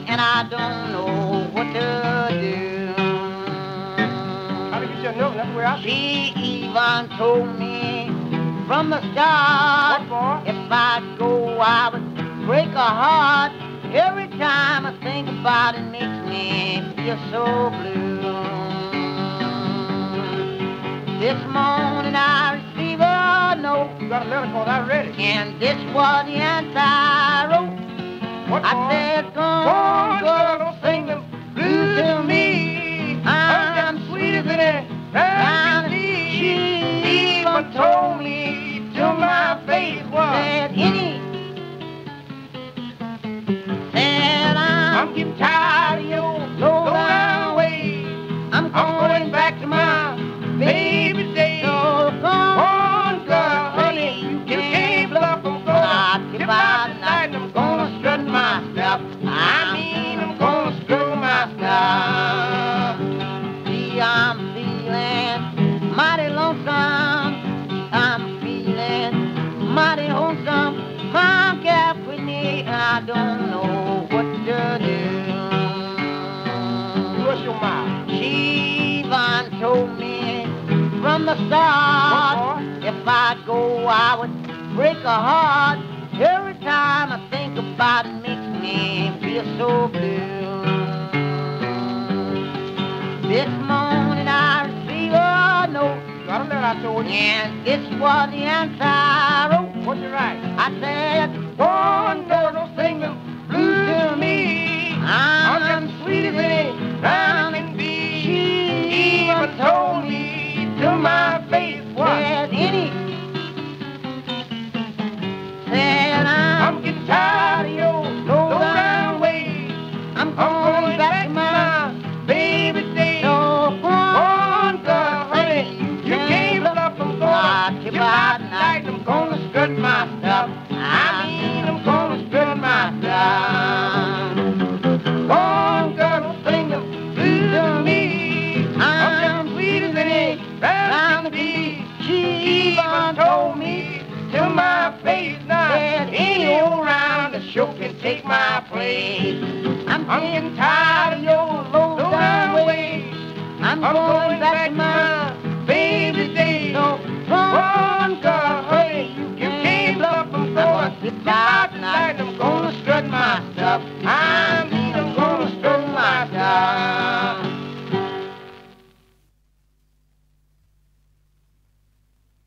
and I don't know what to do. How to get your note? That's where I be. She even told me from the start, What for? if I'd go, I would break her heart. Every time I think about it, makes me feel so blue. This morning I received a note, You got a letter called I read it. and this was the answer I wrote. What I for? said, Go on, girl, don't sing them blues to me. I'm sweeter than a and sea. she Even told me till my face was. said said I'm getting tired of your low down ways. I'm I'm going back to my baby days. So Go on, girl, honey, you can't bluff. I'm gonna tip out tonight and I'm gonna strut my stuff. I mean, I'm gonna strut my stuff. See, I'm feeling mighty lonesome. I'm feeling mighty lonesome. Mom kept with me, and I don't know what to do. What's your mouth? She even told me from the start, if I'd go, I would break her heart. Every time I think about it, makes me feel so blue. This morning I received a note, Got a letter I told you. and this was the answer I wrote. What'd you write? I said, Go on, girl, don't sing them blues to me. I'm just sweeter than a brown can be. She even told me to my face what? Said I'm getting tired of your low down ways. I'm going back to my baby days. So Go on, girl, honey, you can't bluff. I'm gonna tip tip out tonight. I'm gonna strut my stuff. I mean, I'm gonna strut my stuff. Go on, girl, don't sing them blues to me. I'm just sweeter than a brown can be. She even told me to my face now. Any old round the show can take my place. I'm getting tired of your low down ways. I'm going back to my baby days. So, go on, girl, honey, you can't bluff. I'm gonna sit down.